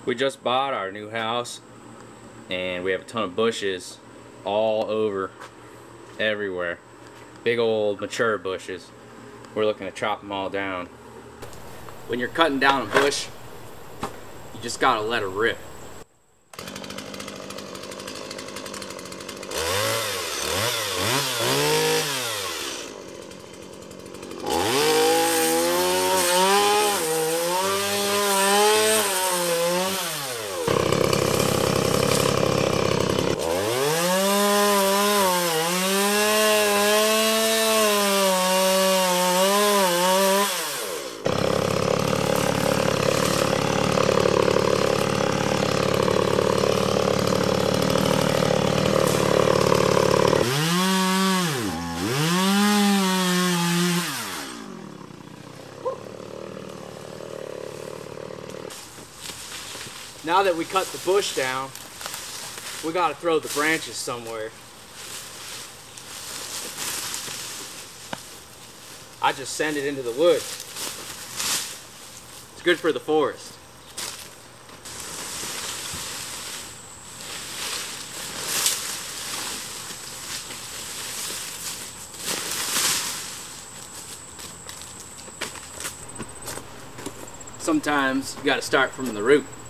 We just bought our new house and we have a ton of bushes all over everywhere. Big old mature bushes. We're looking to chop them all down. When you're cutting down a bush, you just gotta let it rip. Now that we cut the bush down, we gotta throw the branches somewhere. I just send it into the woods. It's good for the forest. Sometimes you gotta start from the root.